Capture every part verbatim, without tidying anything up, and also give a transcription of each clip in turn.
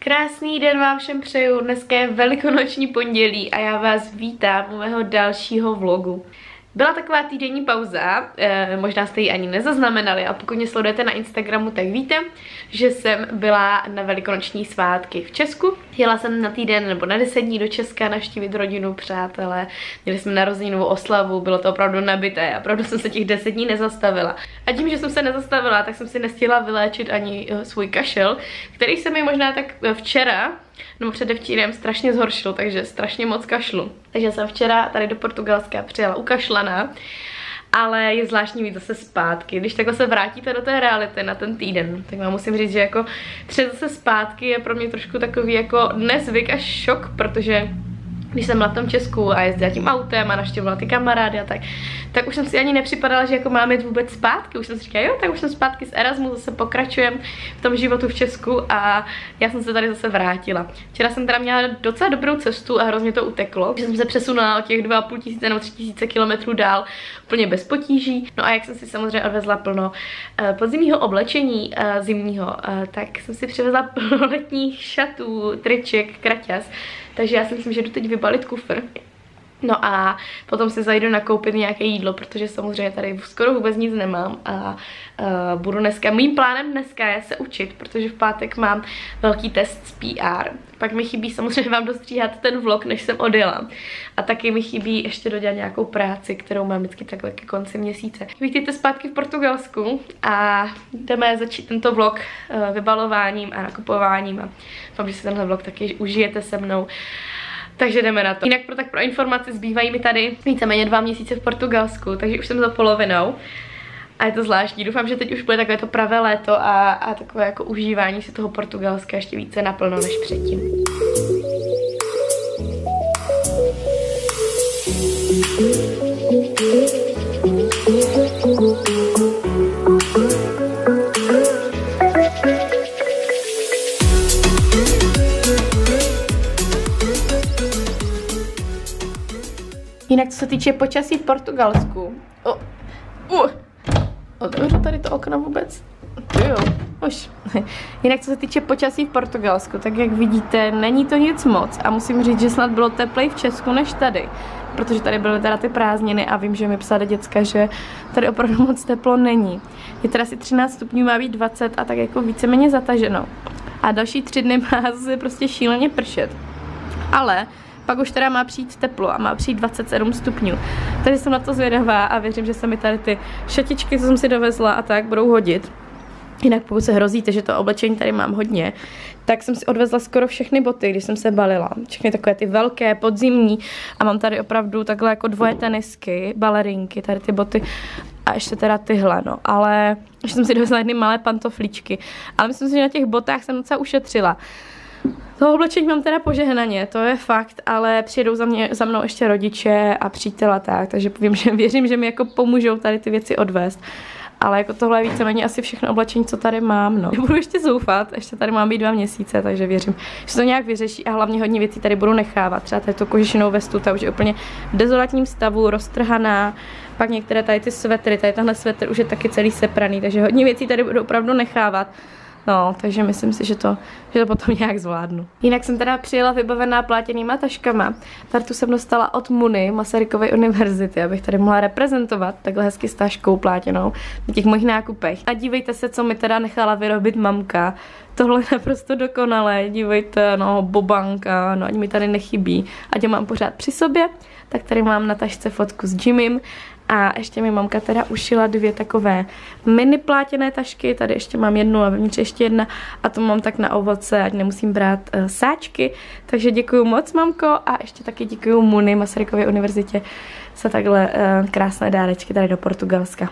Krásný den vám všem přeju, dneska je velikonoční pondělí a já vás vítám u mého dalšího vlogu. Byla taková týdenní pauza, eh, možná jste ji ani nezaznamenali a pokud mě sledujete na Instagramu, tak víte, že jsem byla na velikonoční svátky v Česku. Jela jsem na týden nebo na deset dní do Česka navštívit rodinu, přátelé, měli jsme narozeninovou oslavu, bylo to opravdu nabité, opravdu jsem se těch deset dní nezastavila. A tím, že jsem se nezastavila, tak jsem si nestihla vyléčit ani uh, svůj kašel, který se mi možná tak včera nebo předevčírem strašně zhoršil, takže strašně moc kašlu. Takže jsem včera tady do Portugalska přijela ukašlaná, ale je zvláštní být zase zpátky. Když takhle se vrátíte do té reality na ten týden, tak vám musím říct, že jako tři zase zpátky je pro mě trošku takový jako nezvyk až šok, protože když jsem byla v tom Česku a jezdila tím autem a navštěvovala ty kamarády a tak, tak už jsem si ani nepřipadala, že jako mám jít vůbec zpátky. Už jsem si říkala, jo, tak už jsem zpátky z Erasmu, zase pokračujem v tom životu v Česku a já jsem se tady zase vrátila. Včera jsem teda měla docela dobrou cestu a hrozně to uteklo, že jsem se přesunula o těch dva a půl tisíce nebo tři tisíce kilometrů dál úplně bez potíží. No a jak jsem si samozřejmě odvezla plno uh, podzimního oblečení uh, zimního, uh, tak jsem si přivezla plno letních šatů, triček, kraťas. Takže já si myslím, že jdu teď vybalit kufr. No a potom si zajdu nakoupit nějaké jídlo, protože samozřejmě tady skoro vůbec nic nemám a uh, budu dneska, mým plánem dneska je se učit, protože v pátek mám velký test z P R. Pak mi chybí samozřejmě vám dostříhat ten vlog, než jsem odjela. A taky mi chybí ještě dodělat nějakou práci, kterou mám vždycky takhle ke konci měsíce. Vítejte zpátky v Portugalsku a jdeme začít tento vlog uh, vybalováním a nakupováním a doufám, že si tenhle vlog taky užijete se mnou. Takže jdeme na to. Jinak pro tak pro informaci zbývají mi tady víceméně dva měsíce v Portugalsku, takže už jsem za polovinou. A je to zvláštní. Doufám, že teď už bude takové to pravé léto a, a takové jako užívání si toho Portugalska ještě více naplno než předtím. Jinak co se týče počasí v Portugalsku. Oh. Uh. Otevřu tady to okno vůbec? Jo, už. Jinak co se týče počasí v Portugalsku, tak jak vidíte, není to nic moc. A musím říct, že snad bylo teplej v Česku než tady. Protože tady byly teda ty prázdniny a vím, že mi psala děcka, že tady opravdu moc teplo není. Je teda asi třináct stupňů, má být dvacet a tak jako víceméně zataženo. A další tři dny má zase prostě šíleně pršet. Ale pak už teda má přijít teplo a má přijít dvacet sedm stupňů. Takže jsem na to zvědavá a věřím, že se mi tady ty šatičky, co jsem si dovezla a tak, budou hodit. Jinak pokud se hrozíte, že to oblečení tady mám hodně, tak jsem si odvezla skoro všechny boty, když jsem se balila. Všechny takové ty velké, podzimní a mám tady opravdu takhle jako dvoje tenisky, balerinky, tady ty boty a ještě teda tyhle, no. Ale ještě jsem si dovezla jedny malé pantoflíčky. Ale myslím si, že na těch botách jsem docela ušetřila. Toho oblečení mám teda požehnaně, to je fakt, ale přijedou za, mě, za mnou ještě rodiče a přítel a tak, takže vím, že věřím, že mi jako pomůžou tady ty věci odvést. Ale jako tohle je víceméně asi všechno oblečení, co tady mám, no. Budu ještě zoufat, ještě tady mám být dva měsíce, takže věřím, že to nějak vyřeší a hlavně hodně věcí tady budu nechávat. Třeba tady tu kožešinou vestu, ta už je úplně v dezolatním stavu, roztrhaná. Pak některé tady ty svetry, tady tenhle svetr už je taky celý sepraný, takže hodně věcí tady budu opravdu nechávat. No, takže myslím si, že to, že to potom nějak zvládnu. Jinak jsem teda přijela vybavená plátěnýma taškama. Tady tu jsem dostala od Muny, Masarykovy univerzity, abych tady mohla reprezentovat takhle hezky s taškou plátěnou na těch mojich nákupech. A dívejte se, co mi teda nechala vyrobit mamka. Tohle je naprosto dokonalé, dívejte, no, bobanka, no, ani mi tady nechybí. Ať je mám pořád při sobě, tak tady mám na tašce fotku s Jimmym. A ještě mi mamka teda ušila dvě takové mini plátěné tašky, tady ještě mám jednu a vevnitř ještě jedna a to mám tak na ovoce, ať nemusím brát uh, sáčky. Takže děkuju moc, mamko, a ještě taky děkuju Muny, Masarykově univerzitě, za takhle uh, krásné dárečky tady do Portugalska.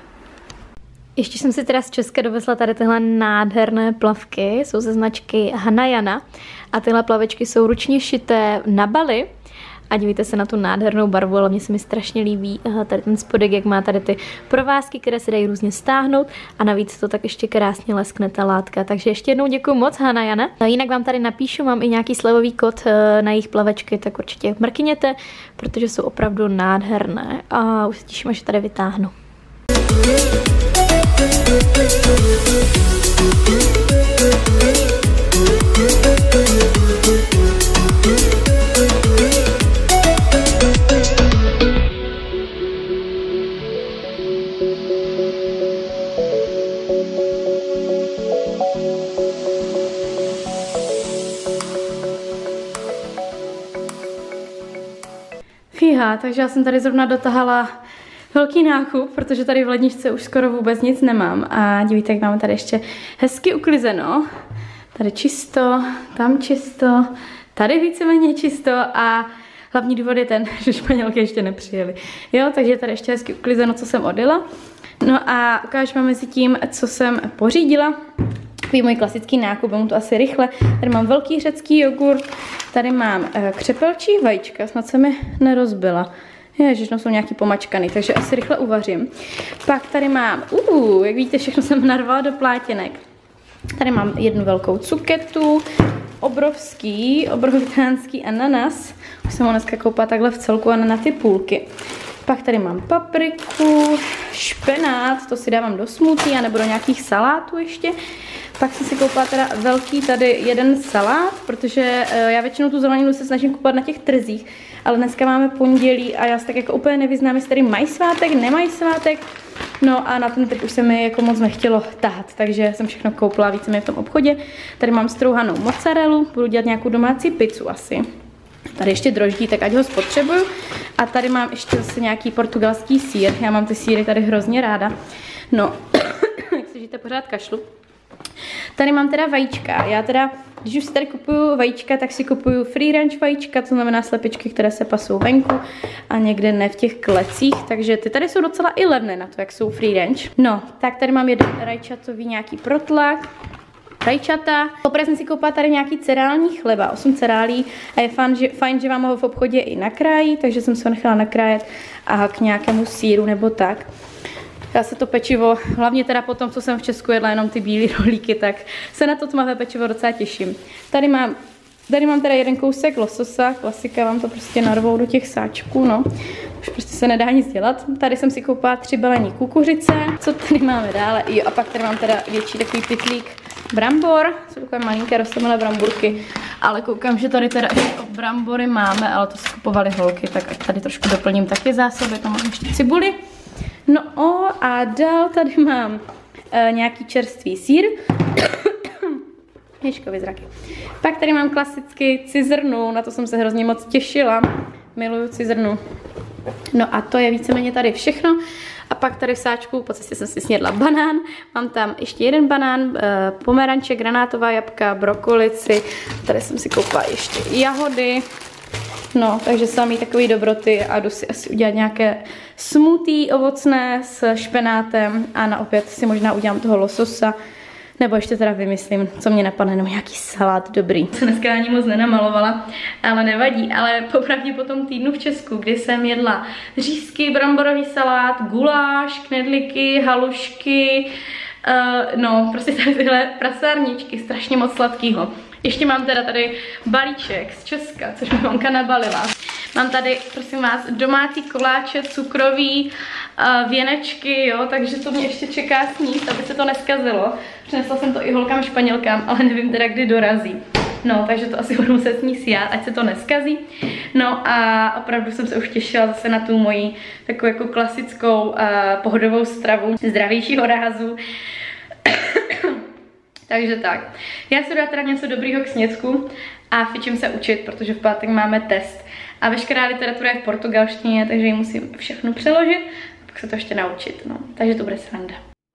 Ještě jsem si teda z Česka dovezla tady tyhle nádherné plavky, jsou ze značky Hanayana a tyhle plavečky jsou ručně šité na Bali. A dívejte se na tu nádhernou barvu, ale mně se mi strašně líbí tady ten spodek, jak má tady ty provázky, které se dají různě stáhnout a navíc to tak ještě krásně leskne ta látka. Takže ještě jednou děkuji moc, Hanayana. Jinak vám tady napíšu, mám i nějaký slevový kód na jejich plavečky, tak určitě mrkněte, protože jsou opravdu nádherné a už se těším, až tady vytáhnu. Thank you. Hele, takže já jsem tady zrovna dotahala velký nákup, protože tady v ledničce už skoro vůbec nic nemám. A dívejte, jak máme tady ještě hezky uklizeno. Tady čisto, tam čisto, tady víceméně čisto a hlavní důvod je ten, že Španělky ještě nepřijeli. Jo, takže tady ještě hezky uklizeno, co jsem odjela. No a ukážu vám mezi tím, co jsem pořídila. Takový můj klasický nákup, mám to asi rychle. Tady mám velký řecký jogurt, tady mám e, křepelčí vajíčka, snad se mi nerozbila. Ježiš, no jsou nějaký pomačkaný, takže asi rychle uvařím. Pak tady mám, uh, jak vidíte, všechno jsem narvala do plátěnek. Tady mám jednu velkou cuketu, obrovský, obrovitánský ananas. Už jsem ho dneska koupila takhle v celku a ne na ty půlky. Pak tady mám papriku, špenát, to si dávám do smoothie, anebo do nějakých salátů ještě. Pak jsem si koupila teda velký tady jeden salát, protože já většinou tu zeleninu se snažím kupovat na těch trzích, ale dneska máme pondělí a já se tak jako úplně nevyznám, jestli tady mají svátek, nemají svátek. No a na ten trh už se mi jako moc nechtělo tahat, takže jsem všechno koupila víceméně v tom obchodě. Tady mám strouhanou mozzarellu, budu dělat nějakou domácí pizzu asi. Tady ještě droždí, tak ať ho spotřebuju. A tady mám ještě zase nějaký portugalský sýr, já mám ty sýry tady hrozně ráda. No, jak slyšíte, pořád kašlu. Tady mám teda vajíčka, já teda, když už si tady kupuju vajíčka, tak si kupuju free range vajíčka, to znamená slepičky, které se pasou venku a někde ne v těch klecích, takže ty tady jsou docela i levné na to, jak jsou free range. No, tak tady mám jeden rajčatový nějaký protlak, rajčata. Poprvé jsem si koupila tady nějaký cerální chleba, osm cerálí a je fajn, že, fajn, že vám ho v obchodě i nakrájí, takže jsem se ho nechala nakrájet a k nějakému sýru nebo tak. Já se to pečivo, hlavně teda po tom, co jsem v Česku jedla jenom ty bílé rohlíky, tak se na to tmavé pečivo docela těším. Tady mám, tady mám teda jeden kousek lososa, klasika, vám to prostě narvou do těch sáčků, no. Už prostě se nedá nic dělat. Tady jsem si koupila tři balení kukuřice. Co tady máme dále? Jo, a pak tady mám teda větší takový pytlík brambor. Jsou takové malinké rostomilé bramburky, ale koukám, že tady teda ještě brambory máme, ale to si kupovaly holky, tak ať tady trošku doplním taky zásoby, to mám ještě cibuli. No o, a dál tady mám e, nějaký čerstvý sýr. Ježkovi zraky. Pak tady mám klasicky cizrnu, na to jsem se hrozně moc těšila. Miluju cizrnu. No a to je víceméně tady všechno. A pak tady v sáčku, po cestě jsem si snědla banán. Mám tam ještě jeden banán, e, pomeranče, granátová jabka, brokolici. Tady jsem si koupila ještě jahody. No, takže samý takový dobroty a jdu si asi udělat nějaké smoothie ovocné s špenátem a na oběd si možná udělám toho lososa, nebo ještě teda vymyslím, co mě napadne, no nějaký salát dobrý. Se dneska ani moc nenamalovala, ale nevadí, ale popravdě po tom týdnu v Česku, kdy jsem jedla řízky, bramborový salát, guláš, knedlíky, halušky, uh, no prostě tady tyhle prasárničky, strašně moc sladkýho. Ještě mám teda tady balíček z Česka, což mi mamka nabalila. Mám tady, prosím vás, domácí koláče, cukroví, uh, věnečky, jo, takže to mě ještě čeká sníst, aby se to neskazilo. Přinesla jsem to i holkám Španělkám, ale nevím teda, kdy dorazí. No, takže to asi budu muset sníst já, ať se to neskazí. No a opravdu jsem se už těšila zase na tu moji takovou jako klasickou uh, pohodovou stravu zdravějšího rázu. Takže tak. Já si dám teda něco dobrýho k snědku a fičím se učit, protože v pátek máme test. A veškerá literatura je v portugalštině, takže ji musím všechno přeložit a pak se to ještě naučit. No. Takže to bude sranda.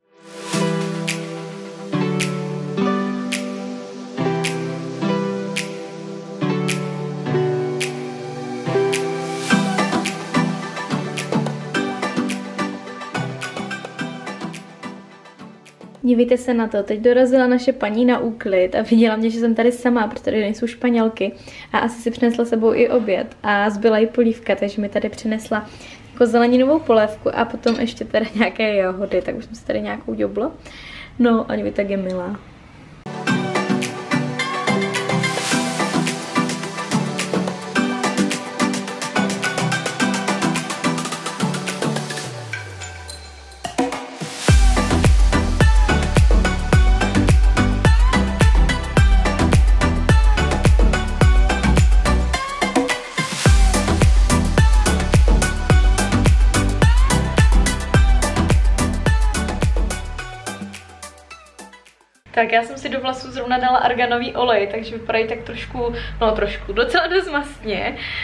Dívejte se na to, teď dorazila naše paní na úklid a viděla mě, že jsem tady sama, protože tady nejsou Španělky a asi si přinesla sebou i oběd a zbyla i polívka, takže mi tady přinesla jako zeleninovou polévku a potom ještě tady nějaké jahody, tak už jsem si tady nějakou děbla. No a dívejte, tak je milá. Tak já jsem si do vlasů zrovna dala arganový olej, takže vypadají tak trošku, no trošku, docela dost mastně.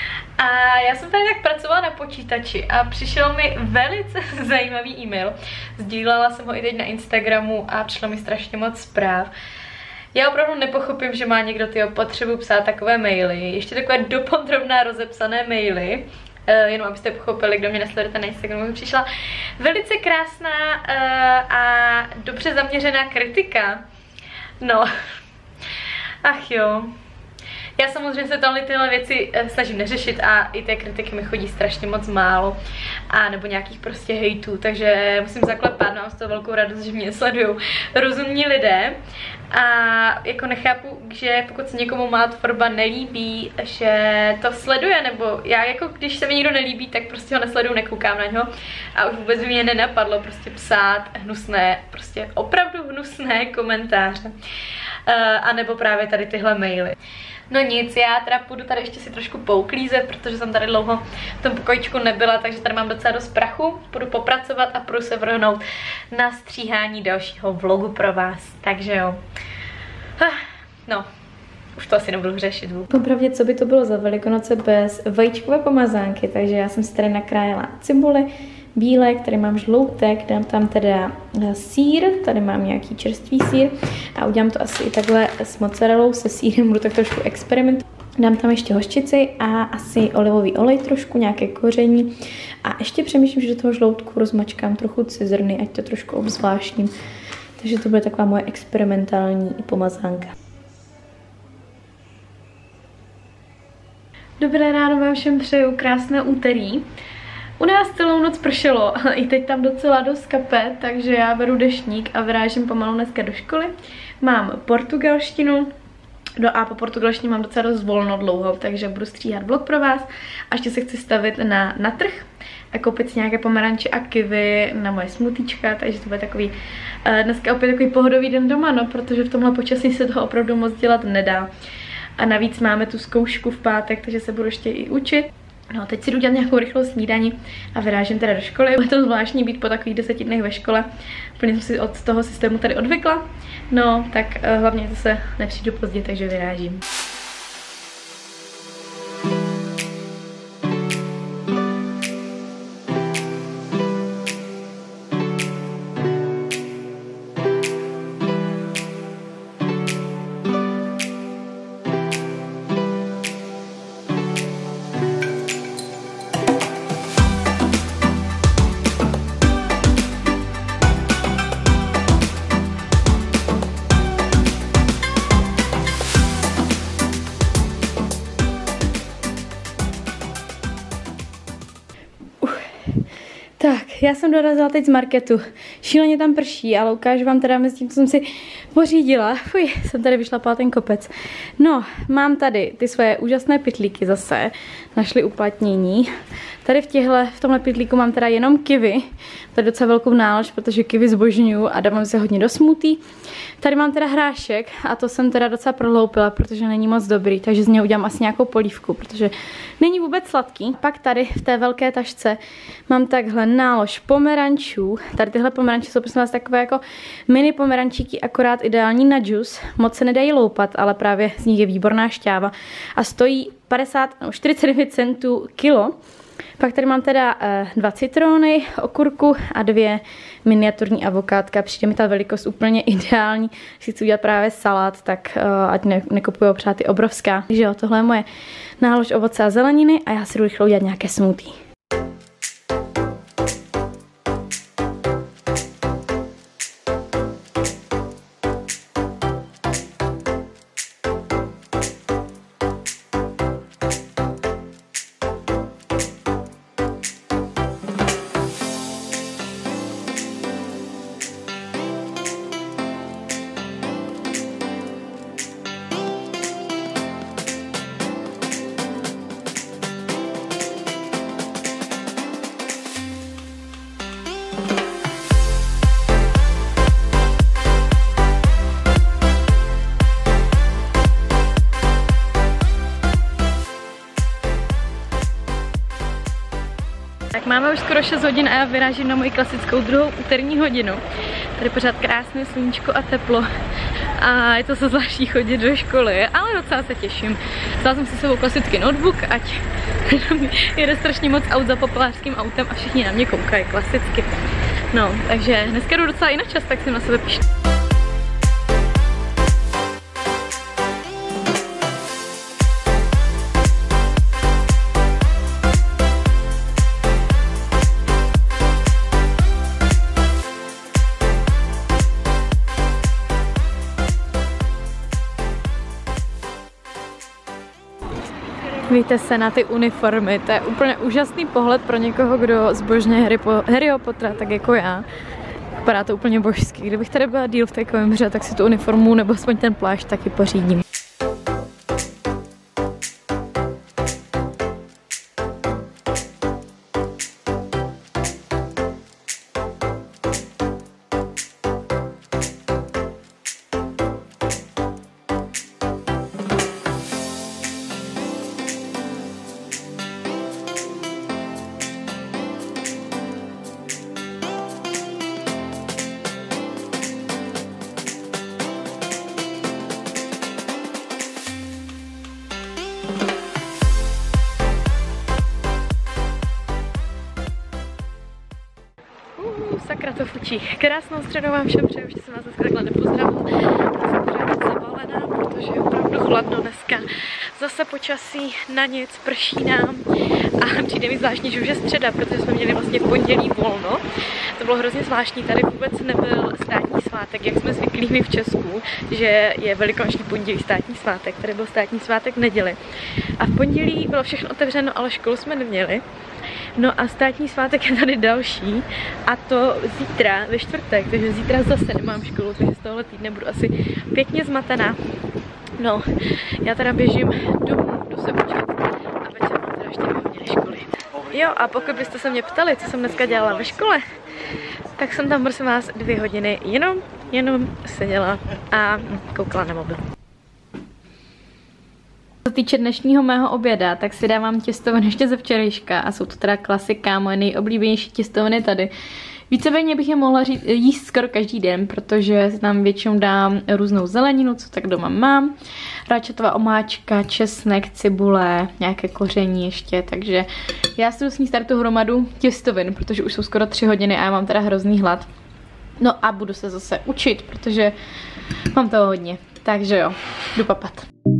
A já jsem tady tak pracovala na počítači a přišel mi velice zajímavý e-mail. Sdílela jsem ho i teď na Instagramu a přišlo mi strašně moc zpráv. Já opravdu nepochopím, že má někdo tyho potřebu psát takové maily. Ještě takové dopodrobná rozepsané maily. Uh, jenom abyste pochopili, kdo mě nesledujete na Instagramu, mi přišla velice krásná uh, a dobře zaměřená kritika. No, ach jo. Já samozřejmě se tohle tyhle věci snažím neřešit a i té kritiky mi chodí strašně moc málo. A nebo nějakých prostě hejtů, takže musím zaklepat, mám z toho velkou radost, že mě sledují rozumní lidé. A jako nechápu, že pokud se někomu má tvorba nelíbí, že to sleduje, nebo já jako když se mi někdo nelíbí, tak prostě ho nesleduju, nekoukám na něho. A už vůbec mě nenapadlo prostě psát hnusné, prostě opravdu hnusné komentáře. Uh, a nebo právě tady tyhle maily. No nic, já teda půjdu tady ještě si trošku pouklízet, protože jsem tady dlouho v tom pokojičku nebyla, takže tady mám docela dost prachu. Půjdu popracovat a půjdu se vrhnout na stříhání dalšího vlogu pro vás. Takže jo. No, už to asi nebudu řešit. Popravdě, co by to bylo za Velikonoce bez vajíčkové pomazánky, takže já jsem si tady nakrájela cibuli, bílek, tady mám žloutek, dám tam teda sýr, tady mám nějaký čerstvý sýr a udělám to asi i takhle s mozzarellou, se sýrem, budu tak trošku experimentovat. Dám tam ještě hořčici a asi olivový olej trošku, nějaké koření a ještě přemýšlím, že do toho žloutku rozmačkám trochu cizrny, ať to trošku obzvláštním. Takže to bude taková moje experimentální pomazánka. Dobré ráno vám všem přeju, krásné úterý. U nás celou noc pršelo, i teď tam docela dost kape, takže já beru deštník a vyrážím pomalu dneska do školy. Mám portugalštinu, no a po portugalštině mám docela dost volno dlouho, takže budu stříhat vlog pro vás. A ještě se chci stavit na, na trh a koupit si nějaké pomeranče a kivy na moje smutíčka, takže to bude takový, uh, dneska opět takový pohodový den doma, no, protože v tomhle počasí se toho opravdu moc dělat nedá. A navíc máme tu zkoušku v pátek, takže se budu ještě i učit. No, teď si jdu dělat nějakou rychlou snídani a vyrážím teda do školy. Bude to zvláštní být po takových deseti dnech ve škole. Úplně jsem si od toho systému tady odvykla. No, tak uh, hlavně zase nepřijdu pozdě, takže vyrážím. Tak, já jsem dorazila teď z marketu. Šíleně tam prší, ale ukážu vám teda mezi tím, co jsem si pořídila. Fuj, jsem tady vyšlapala ten kopec. No, mám tady ty svoje úžasné pytlíky zase. Našli uplatnění. Tady v těhle, v tomhle pytlíku mám teda jenom kivy. Tady docela velkou nálož, protože kivy zbožňuju a dávám se hodně do smoothie. Tady mám teda hrášek a to jsem teda docela prohloupila, protože není moc dobrý, takže z něho udělám asi nějakou polívku, protože není vůbec sladký. Pak tady v té velké tašce mám takhle nálož pomerančů. Tady tyhle pomeranče jsou prosím vás takové jako mini pomerančíky, akorát ideální na džus. Moc se nedají loupat, ale právě z nich je výborná šťáva a stojí padesát, no, čtyřicet devět centů kilo. Pak tady mám teda uh, dva citrony, okurku a dvě miniaturní avokádka. Přijde mi ta velikost úplně ideální. Když chci udělat právě salát, tak uh, ať ne, nekupuju pořád ty obrovská. Takže jo, tohle je moje nálož ovoce a zeleniny a já si jdu rychle udělat nějaké smoothie. Tak máme už skoro šest hodin a já vyrážím na moji klasickou druhou úterní hodinu. Tady pořád krásné sluníčko a teplo. A je to se zvláštní chodit do školy, ale ale docela se těším. Vzala jsem si sebou klasický notebook, ať jede strašně moc aut za populářským autem a všichni na mě koukají klasicky. No, takže dneska jdu docela i na čas, tak si na sebe píšu. Víte se na ty uniformy, to je úplně úžasný pohled pro někoho, kdo zbožňuje Harry po Harryho Pottera, tak jako já. Vypadá to úplně božský. Kdybych tady byla díl v takovém hře, tak si tu uniformu nebo aspoň ten plášť taky pořídím. Sakra to fučí. Krásnou středu vám všem přeju, že jsem vás dneska takhle nepozdravila. Já jsem pořád zavalená, protože je opravdu chladno dneska. Zase počasí na nic, prší nám a přijde mi zvláštní, že už je středa, protože jsme měli vlastně v pondělí volno. To bylo hrozně zvláštní, tady vůbec nebyl státní svátek, jak jsme zvyklí my v Česku, že je velikonoční pondělí státní svátek, tady byl státní svátek v neděli. A v pondělí bylo všechno otevřeno, ale školu jsme neměli. No a státní svátek je tady další a to zítra ve čtvrtek, takže zítra zase nemám školu, takže z tohohle týdne budu asi pěkně zmatená. No, já teda běžím domů, jdu se učit a večer mám teda ještě dvě hodiny školy. Jo, a pokud byste se mě ptali, co jsem dneska dělala ve škole, tak jsem tam, prosím vás, dvě hodiny jenom, jenom seděla a koukala na mobil. Co se týče dnešního mého oběda, tak si dávám těstoviny ještě ze včerejška a jsou to teda klasika, moje nejoblíbenější těstoviny tady. Víceméně bych je mohla říct, jíst skoro každý den, protože tam většinou dám různou zeleninu, co tak doma mám. Rajčatová omáčka, česnek, cibule, nějaké koření ještě, takže já si jdu sníst tady tu hromadu těstovin, protože už jsou skoro tři hodiny a já mám teda hrozný hlad. No a budu se zase učit, protože mám toho hodně, takže jo, jdu papat.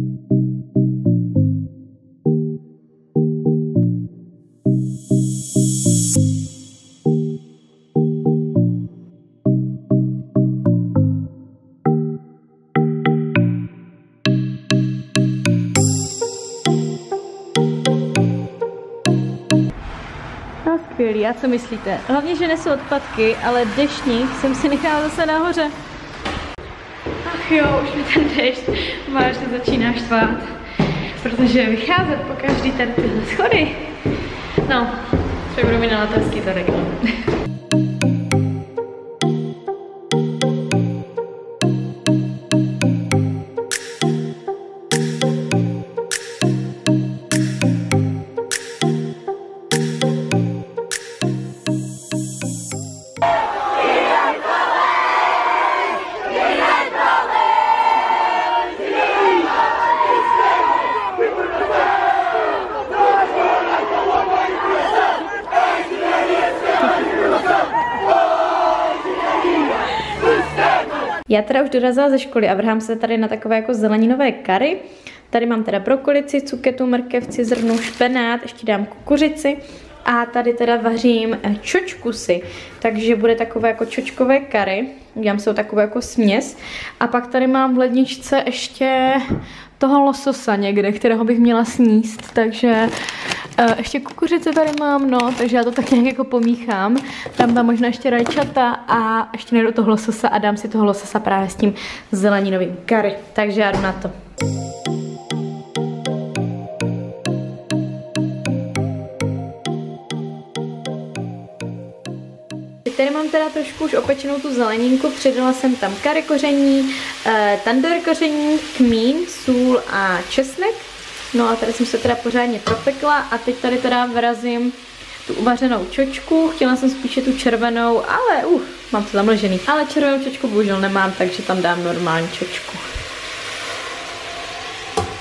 Skvělý, a co myslíte? Hlavně, že nesu odpadky, ale deštník jsem si nechala zase nahoře. Ach jo, už mi ten dešť vážně začíná štvát, protože vycházet po každý tady tyhle schody. No, třeba budu mi na letovský zadek, no. Já teda už dorazila ze školy a vrhám se tady na takové jako zeleninové kary. Tady mám teda brokolici, cuketu, mrkevci, zrnu, špenát, ještě dám kukuřici a tady teda vařím čočkusy, takže bude takové jako čočkové kary. Udělám se takové jako směs a pak tady mám v ledničce ještě toho lososa někde, kterého bych měla sníst, takže uh, ještě kukuřice tady mám, no, takže já to tak nějak jako pomíchám. Dám tam možná ještě rajčata a ještě nejdu toho lososa a dám si toho lososa právě s tím zeleninovým curry, takže já jdu na to. Tady mám teda trošku už opečenou tu zeleninku, přidala jsem tam curry koření, e, tandoori koření, kmín, sůl a česnek. No a tady jsem se teda pořádně propekla a teď tady teda vrazím tu uvařenou čočku. Chtěla jsem spíše tu červenou, ale uh, mám to zamlžený. Ale červenou čočku bohužel nemám, takže tam dám normální čočku.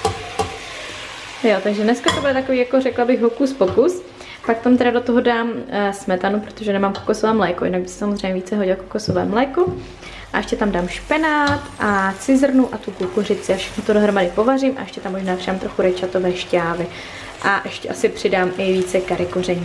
Jo, takže dneska to bude takový, jako řekla bych, hokus pokus. Pak tam teda do toho dám uh, smetanu, protože nemám kokosové mléko, jinak by se samozřejmě více hodilo kokosové mléko. A ještě tam dám špenát a cizrnu a tu kukuřici a všechno to dohromady povařím a ještě tam možná přidám trochu rajčatové šťávy. A ještě asi přidám i více kary koření.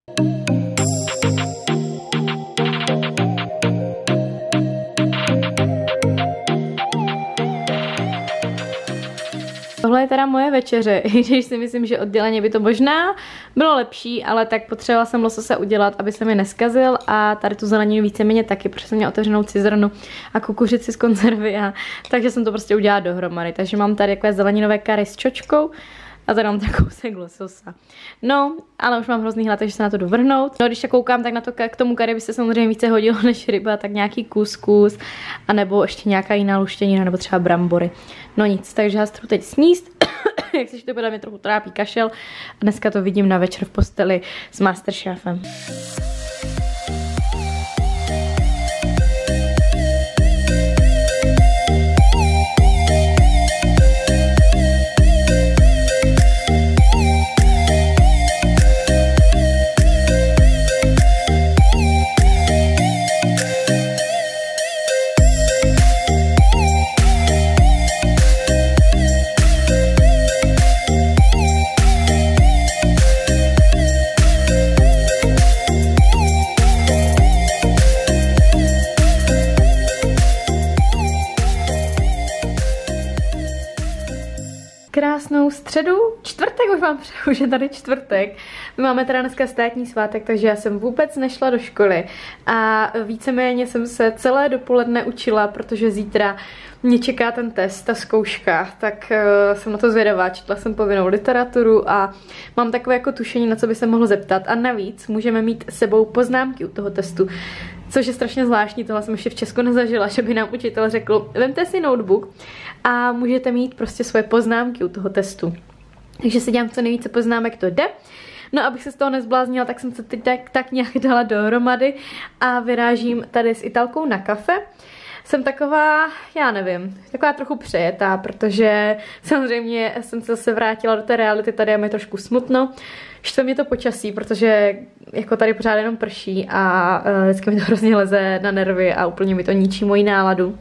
Tohle je teda moje večeře, i když si myslím, že odděleně by to možná bylo lepší, ale tak potřebovala jsem lososa udělat, aby se mi neskazil a tady tu zeleninu víceméně taky, protože jsem měla otevřenou cizrnu a kukuřici z konzervy, a takže jsem to prostě udělala dohromady. Takže mám tady takové zeleninové kary s čočkou a tady mám takový kousek lososa. No, ale už mám hrozný hlad, takže se na to jdu vrhnout. No, když se koukám, tak na to, k tomu kary by se samozřejmě více hodilo než ryba, tak nějaký kuskus, anebo ještě nějaká jiná luštěnina, nebo třeba brambory. No nic, takže já se teď sníst. Jak se to bude, mě trochu trápí kašel. A dneska to vidím na večer v posteli s Masterchefem. Krásnou středu, čtvrtek už mám, už je tady čtvrtek. My máme teda dneska státní svátek, takže já jsem vůbec nešla do školy a víceméně jsem se celé dopoledne učila, protože zítra mě čeká ten test, ta zkouška, tak uh, jsem na to zvědavá, četla jsem povinnou literaturu a mám takové jako tušení, na co by se mohlo zeptat, a navíc můžeme mít s sebou poznámky u toho testu, což je strašně zvláštní, tohle jsem ještě v Česku nezažila, že by nám učitel řekl, vemte si notebook a můžete mít prostě svoje poznámky u toho testu. Takže si dělám co nejvíce poznámek, to jde. No, abych se z toho nezbláznila, tak jsem se teď tak, tak nějak dala dohromady a vyrážím tady s Italkou na kafe. Jsem taková, já nevím, taková trochu přejetá, protože samozřejmě jsem se zase vrátila do té reality, tady je mi trošku smutno. Štve mě to počasí, protože jako tady pořád jenom prší a uh, vždycky mi to hrozně leze na nervy a úplně mi to ničí moji náladu.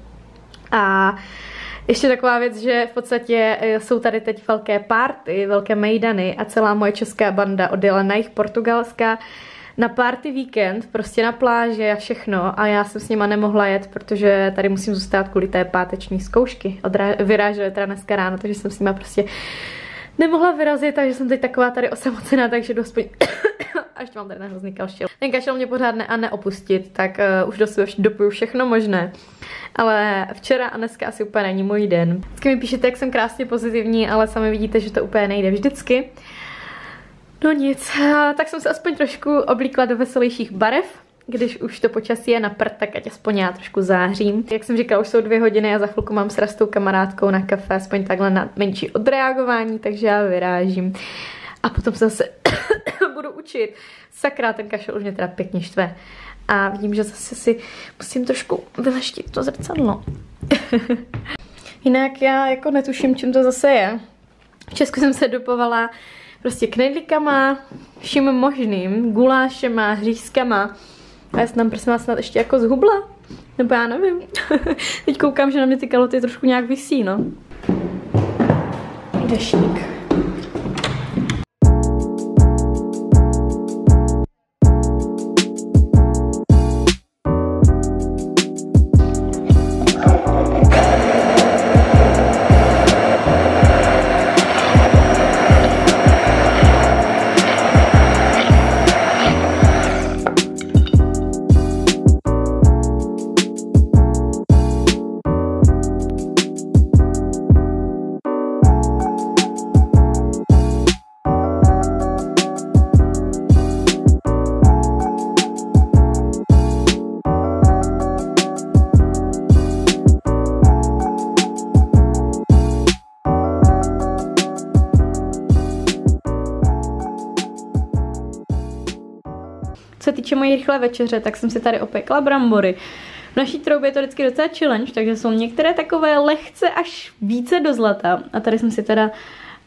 A ještě taková věc, že v podstatě jsou tady teď velké party, velké mejdany a celá moje česká banda odjela na jih Portugalska na party víkend, prostě na pláže a všechno, a já jsem s nima nemohla jet, protože tady musím zůstat kvůli té páteční zkoušky. Vyráželi teda dneska ráno, takže jsem s nima prostě nemohla vyrazit, takže jsem teď taková tady osamocená, takže jdu aspoň a ještě mám tady na hrozný kašel. Ten kašel mě pořád ne a neopustit, tak uh, už dosu dopuju všechno možné. Ale včera a dneska asi úplně není můj den. Vždycky mi píšete, jak jsem krásně pozitivní, ale sami vidíte, že to úplně nejde vždycky. No nic, tak jsem se aspoň trošku oblíkla do veselějších barev. Když už to počasí je na prd, tak ať aspoň já trošku zářím. Jak jsem říkala, už jsou dvě hodiny a za chvilku mám s Rastou kamarádkou na kafe, aspoň takhle na menší odreagování, takže já vyrážím. A potom se zase budu učit. Sakra, ten kašel už mě teda pěkně štve. A vidím, že zase si musím trošku vyleštit to zrcadlo. Jinak já jako netuším, čím to zase je. V Česku jsem se dopovala prostě knedlíkama, vším možným, gulášema, hřízkama. A já jsem tam prosím vás snad ještě jako zhubla. Nebo já nevím. Teď koukám, že na mě ty kaloty trošku nějak visí, no. Dešník. Co se týče mojí rychlé večeře, tak jsem si tady opekla brambory. V naší troubě je to vždycky docela challenge, takže jsou některé takové lehce až více do zlata. A tady jsem si teda